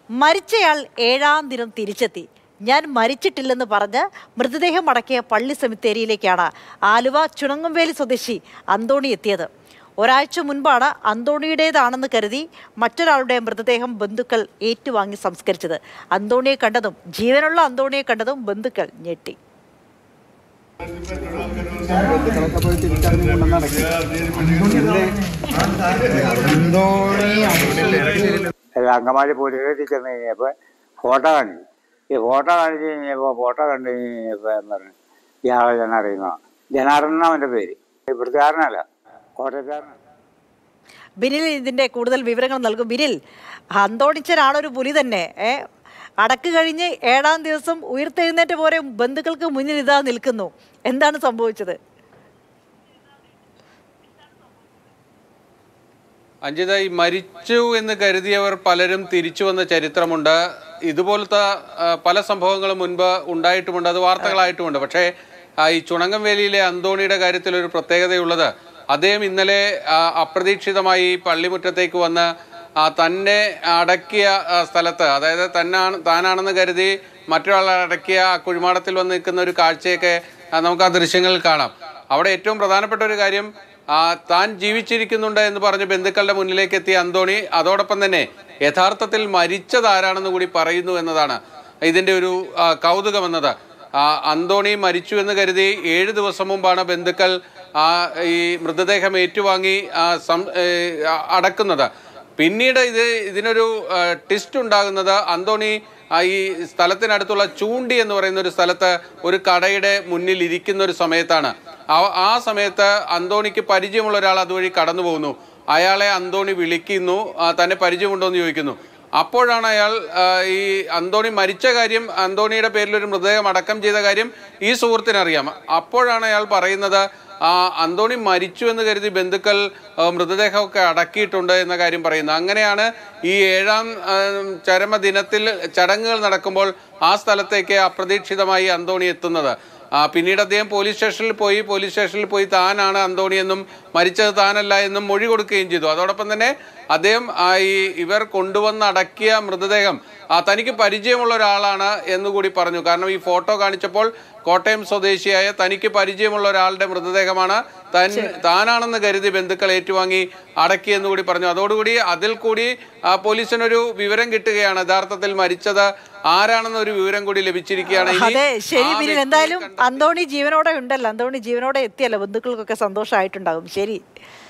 മരിച്ചയാൾ ഏഴാം ദിനം തിരിച്ചെത്തി. ഞാൻ മരിച്ചിട്ടില്ലെന്ന് പറഞ്ഞ് മൃതദേഹം അടക്കിയ പള്ളി സെമിത്തേരിയിലേക്കാണ് ആലുവ ചുണങ്ങംവേലി സ്വദേശി അന്തോണി എത്തിയത്. ഒരാഴ്ച മുൻപാണ് അന്തോണിയുടേതാണെന്ന് കരുതി മറ്റൊരാളുടെ മൃതദേഹം ബന്ധുക്കൾ ഏറ്റുവാങ്ങി സംസ്കരിച്ചത്. അന്തോണിയെ കണ്ടതും ജീവനുള്ള അന്തോണിയെ കണ്ടതും ബന്ധുക്കൾ ഞെട്ടി. അങ്കമാലി പോലീസ് സ്റ്റേഷനിൽ ചെന്ന് കഴിഞ്ഞപ്പോൾ ഫോട്ടോ കാണിച്ചു. ഈ ഫോട്ടോ കാണിച്ച് കഴിഞ്ഞപ്പോൾ ഫോട്ടോ കണ്ടു കഴിഞ്ഞപ്പോൾ എന്ന് പറഞ്ഞു ഇയാളെ ഞാൻ അറിയുന്നതാണ്. ജനാർദ്ദൻ അവൻ്റെ പേര്. ഇവിടുത്തുകാരനല്ല, കോട്ടയത്തുകാരനാണ്. ബിനിൽ ഇതിൻ്റെ കൂടുതൽ വിവരങ്ങൾ നൽകും. ബിനിൽ, അന്തോണിച്ചനാണൊരു പുലി തന്നെ. അടക്ക് കഴിഞ്ഞ് ഏഴാം ദിവസം ഉയർത്തെഴുന്നേറ്റ് പോലെ ബന്ധുക്കൾക്ക് മുന്നിൽ ഇതാ നിൽക്കുന്നു. എന്താണ് സംഭവിച്ചത്? അഞ്ജിത, ഈ മരിച്ചു എന്ന് കരുതിയവർ പലരും തിരിച്ചു വന്ന ചരിത്രമുണ്ട്. ഇതുപോലത്തെ പല സംഭവങ്ങളും മുൻപ് ഉണ്ടായിട്ടുമുണ്ട്, അത് വാർത്തകളായിട്ടുമുണ്ട്. പക്ഷേ ഈ ചുണങ്ങംവേലിയിലെ അന്തോണിയുടെ കാര്യത്തിൽ ഒരു പ്രത്യേകതയുള്ളത്, അദ്ദേഹം ഇന്നലെ അപ്രതീക്ഷിതമായി പള്ളിമുറ്റത്തേക്ക് വന്ന് തന്നെ അടക്കിയ സ്ഥലത്ത്, അതായത് താനാണെന്ന് കരുതി മറ്റൊരാളെ അടക്കിയ കുഴിമാടത്തിൽ വന്ന് നിൽക്കുന്ന ഒരു കാഴ്ചയൊക്കെ നമുക്ക് ആ ദൃശ്യങ്ങളിൽ കാണാം. അവിടെ ഏറ്റവും പ്രധാനപ്പെട്ട ഒരു കാര്യം, താൻ ജീവിച്ചിരിക്കുന്നുണ്ട് എന്ന് പറഞ്ഞ് ബന്ധുക്കളുടെ മുന്നിലേക്ക് എത്തിയ അന്തോണി അതോടൊപ്പം തന്നെ യഥാർത്ഥത്തിൽ മരിച്ചതാരാണെന്ന് കൂടി പറയുന്നു എന്നതാണ് ഇതിൻ്റെ ഒരു കൗതുകമെന്നത്. അന്തോണി മരിച്ചു എന്ന് കരുതി 7 ദിവസം മുമ്പാണ് ബന്ധുക്കൾ ഈ മൃതദേഹം ഏറ്റുവാങ്ങി അടക്കുന്നത്. പിന്നീട് ഇതിനൊരു ട്വിസ്റ്റ് ഉണ്ടാകുന്നത്, അന്തോണി ഈ സ്ഥലത്തിനടുത്തുള്ള ചൂണ്ടി എന്ന് പറയുന്ന ഒരു സ്ഥലത്ത് ഒരു കടയുടെ മുന്നിൽ ഇരിക്കുന്ന ഒരു സമയത്താണ്. ആ സമയത്ത് അന്തോണിക്ക് പരിചയമുള്ള ഒരാൾ അതുവഴി കടന്നു പോകുന്നു. അയാളെ അന്തോണി വിളിക്കുന്നു, തന്നെ പരിചയമുണ്ടോ എന്ന് ചോദിക്കുന്നു. അപ്പോഴാണ് അയാൾ ഈ അന്തോണി മരിച്ച കാര്യം, അന്തോണിയുടെ പേരിൽ ഒരു മൃതദേഹം അടക്കം ചെയ്ത കാര്യം ഈ സുഹൃത്തിനറിയാം. അപ്പോഴാണ് അയാൾ പറയുന്നത്, അന്തോണി മരിച്ചു എന്ന് കരുതി ബന്ധുക്കൾ മൃതദേഹമൊക്കെ അടക്കിയിട്ടുണ്ട് എന്ന കാര്യം പറയുന്നത്. അങ്ങനെയാണ് ഈ 7ാം ചരമദിനത്തിൽ ചടങ്ങുകൾ നടക്കുമ്പോൾ ആ സ്ഥലത്തേക്ക് അപ്രതീക്ഷിതമായി അന്തോണി എത്തുന്നത്. പിന്നീട് അദ്ദേഹം പോലീസ് സ്റ്റേഷനിൽ പോയി താനാണ് അന്തോണി എന്നും മരിച്ചത് താനല്ല എന്നും മൊഴി കൊടുക്കുകയും ചെയ്തു. അതോടൊപ്പം തന്നെ അദ്ദേഹം ഇവർ കൊണ്ടുവന്ന് അടക്കിയ മൃതദേഹം തനിക്ക് പരിചയമുള്ള ഒരാളാണ് എന്നുകൂടി പറഞ്ഞു. കാരണം ഈ ഫോട്ടോ കാണിച്ചപ്പോൾ കോട്ടയം സ്വദേശിയായ തനിക്ക് പരിചയമുള്ള ഒരാളുടെ മൃതദേഹമാണ് താനാണെന്ന് കരുതി ബന്ധുക്കൾ ഏറ്റുവാങ്ങി അടക്കിയെന്ന് കൂടി പറഞ്ഞു. അതോടുകൂടി അതിൽ കൂടി പോലീസിനൊരു വിവരം കിട്ടുകയാണ്, യഥാർത്ഥത്തിൽ മരിച്ചത് ആരാണെന്നൊരു വിവരം കൂടി ലഭിച്ചിരിക്കുകയാണ്. എന്തായാലും അന്തോണി ജീവനോടെ ഉണ്ടല്ലോ, അന്തോണി ജീവനോടെ എത്തിയല്ലോ, ബന്ധുക്കൾക്കൊക്കെ സന്തോഷമായിട്ടുണ്ടാകും. ശരി.